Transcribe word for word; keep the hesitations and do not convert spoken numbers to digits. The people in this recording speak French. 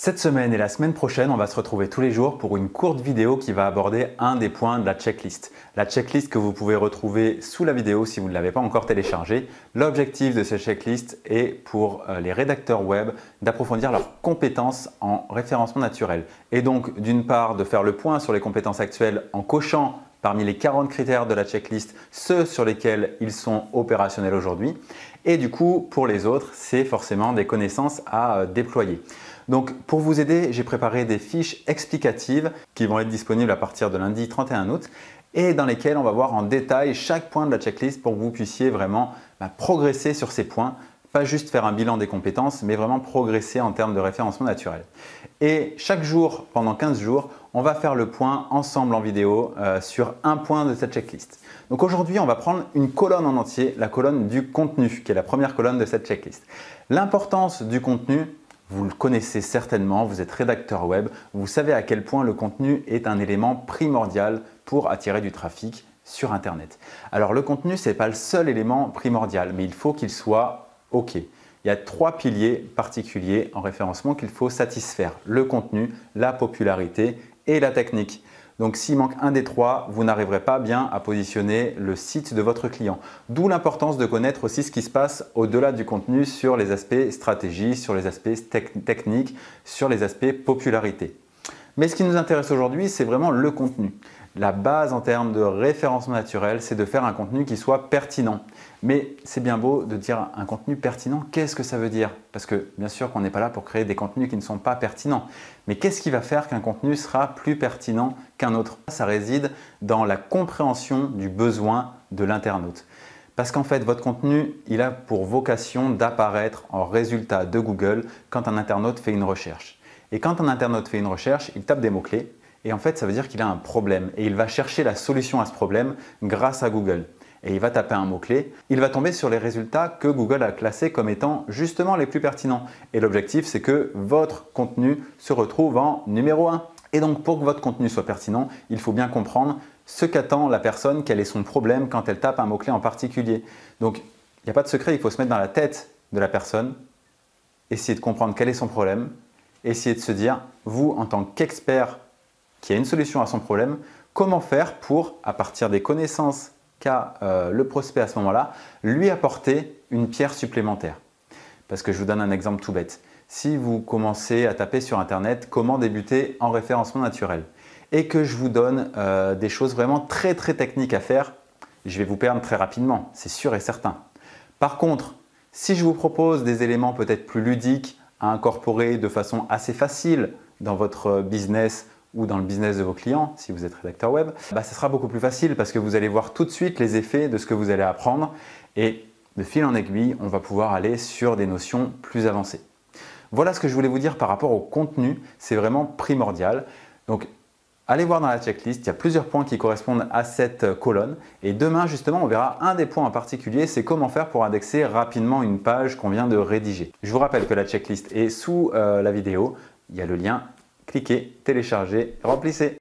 Cette semaine et la semaine prochaine, on va se retrouver tous les jours pour une courte vidéo qui va aborder un des points de la checklist. La checklist que vous pouvez retrouver sous la vidéo si vous ne l'avez pas encore téléchargée. L'objectif de cette checklist est pour les rédacteurs web d'approfondir leurs compétences en référencement naturel. Et donc d'une part de faire le point sur les compétences actuelles en cochant parmi les quarante critères de la checklist ceux sur lesquels ils sont opérationnels aujourd'hui. Et du coup, pour les autres, c'est forcément des connaissances à déployer. Donc pour vous aider, j'ai préparé des fiches explicatives qui vont être disponibles à partir de lundi trente et un août et dans lesquelles on va voir en détail chaque point de la checklist pour que vous puissiez vraiment bah, progresser sur ces points. Pas juste faire un bilan des compétences, mais vraiment progresser en termes de référencement naturel. Et chaque jour, pendant quinze jours, on va faire le point ensemble en vidéo euh, sur un point de cette checklist. Donc aujourd'hui, on va prendre une colonne en entier, la colonne du contenu, qui est la première colonne de cette checklist. L'importance du contenu, vous le connaissez certainement, vous êtes rédacteur web, vous savez à quel point le contenu est un élément primordial pour attirer du trafic sur Internet. Alors le contenu, ce n'est pas le seul élément primordial, mais il faut qu'il soit OK. Il y a trois piliers particuliers en référencement qu'il faut satisfaire. Le contenu, la popularité et la technique. Donc s'il manque un des trois, vous n'arriverez pas bien à positionner le site de votre client. D'où l'importance de connaître aussi ce qui se passe au-delà du contenu sur les aspects stratégie, sur les aspects techniques, sur les aspects popularité. Mais ce qui nous intéresse aujourd'hui, c'est vraiment le contenu. La base en termes de référencement naturel, c'est de faire un contenu qui soit pertinent. Mais c'est bien beau de dire un contenu pertinent, qu'est-ce que ça veut dire? Parce que bien sûr qu'on n'est pas là pour créer des contenus qui ne sont pas pertinents. Mais qu'est-ce qui va faire qu'un contenu sera plus pertinent qu'un autre? Ça réside dans la compréhension du besoin de l'internaute. Parce qu'en fait, votre contenu, il a pour vocation d'apparaître en résultat de Google quand un internaute fait une recherche. Et quand un internaute fait une recherche, il tape des mots-clés. Et en fait, ça veut dire qu'il a un problème et il va chercher la solution à ce problème grâce à Google. Et il va taper un mot-clé, il va tomber sur les résultats que Google a classés comme étant justement les plus pertinents. Et l'objectif, c'est que votre contenu se retrouve en numéro un. Et donc, pour que votre contenu soit pertinent, il faut bien comprendre ce qu'attend la personne, quel est son problème quand elle tape un mot-clé en particulier. Donc, il n'y a pas de secret, il faut se mettre dans la tête de la personne, essayer de comprendre quel est son problème, essayer de se dire, vous, en tant qu'expert qui a une solution à son problème, comment faire pour, à partir des connaissances qu'a euh, le prospect à ce moment-là, lui apporter une pierre supplémentaire. Parce que je vous donne un exemple tout bête. Si vous commencez à taper sur Internet « Comment débuter en référencement naturel » et que je vous donne euh, des choses vraiment très très techniques à faire, je vais vous perdre très rapidement, c'est sûr et certain. Par contre, si je vous propose des éléments peut-être plus ludiques à incorporer de façon assez facile dans votre business ou dans le business de vos clients, si vous êtes rédacteur web, bah, ça sera beaucoup plus facile parce que vous allez voir tout de suite les effets de ce que vous allez apprendre et de fil en aiguille, on va pouvoir aller sur des notions plus avancées. Voilà ce que je voulais vous dire par rapport au contenu, c'est vraiment primordial. Donc, allez voir dans la checklist, il y a plusieurs points qui correspondent à cette colonne et demain justement, on verra un des points en particulier, c'est comment faire pour indexer rapidement une page qu'on vient de rédiger. Je vous rappelle que la checklist est sous euh, la vidéo, il y a le lien. Cliquez, téléchargez, remplissez.